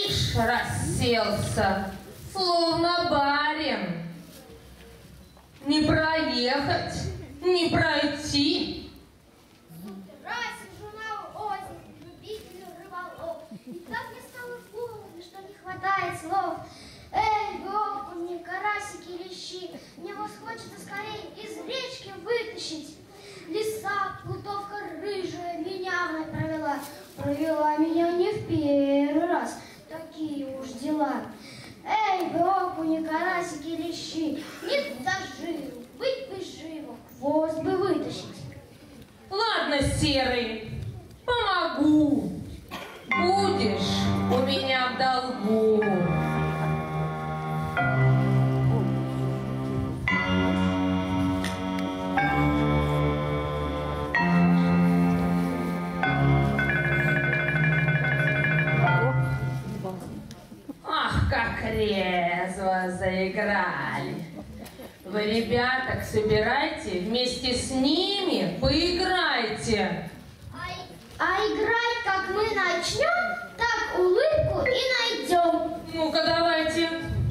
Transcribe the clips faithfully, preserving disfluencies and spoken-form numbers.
ишь, расселся, словно барин. Не проехать, не пройти. Раз журнал «Озеро», любитель рыболов. И так мне стало холодно, что не хватает слов. Эй, вы окуни, карасики, лещи, мне вас хочется скорее из речки вытащить. Лиса, плутовка рыжая меня вновь провела. Провела меня не в первый раз. Такие уж дела. Эй, вы окуни, карасики, лещи, нет доживу, быть бы живо, хвост бы вытащить. Ладно, Серый, помогу. Будешь у меня в долгу. Ах, как резво заиграли. Вы, ребяток, собирайте, вместе с ними поиграйте. А, а играть, как мы начнем, так улыбку и найдем. Ну-ка, давайте.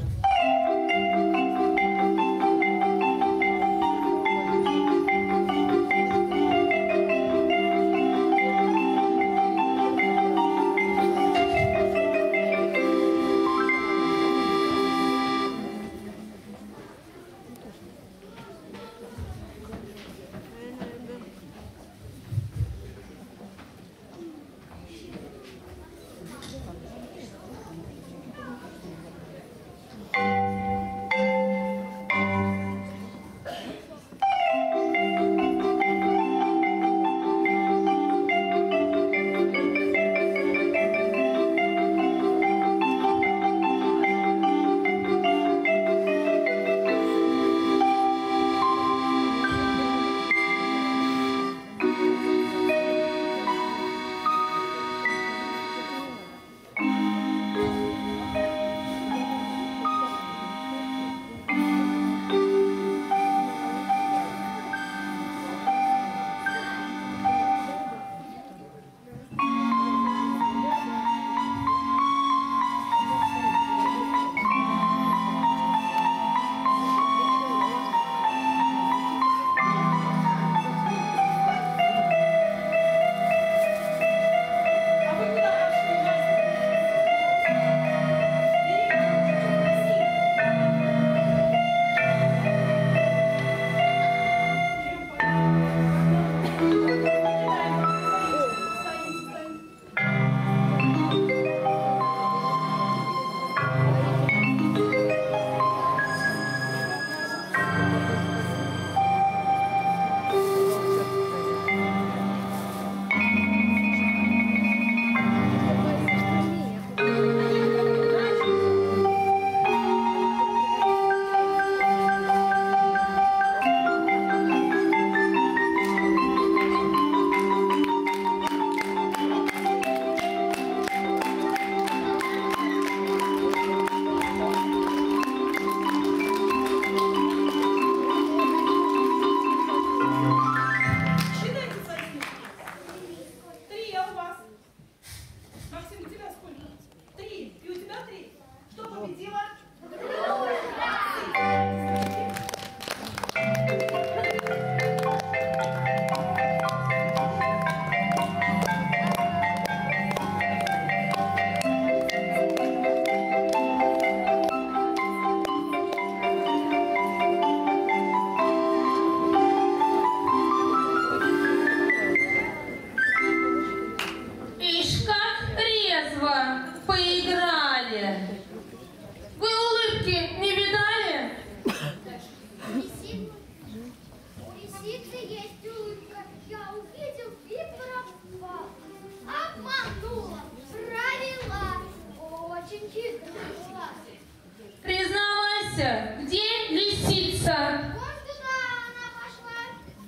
Признавайся, где лисица? Вот туда она пошла.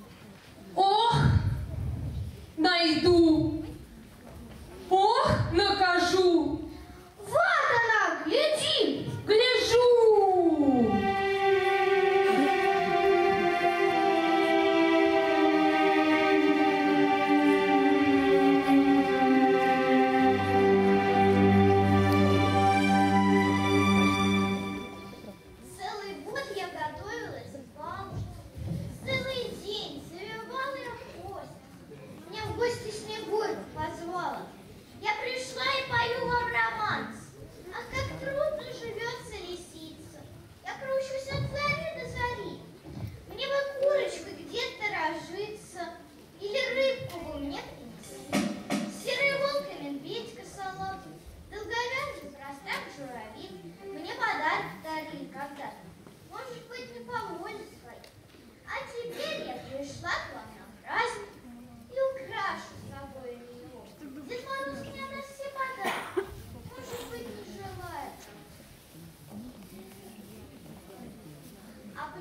Ох, найду. Ох, накажу. Вот она, гляди. Гляжу.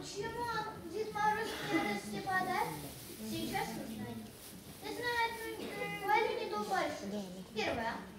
почему Дед Мороз мне радости подарок? Сейчас узнаем. Ты знаешь, говорю не то больше. Первое.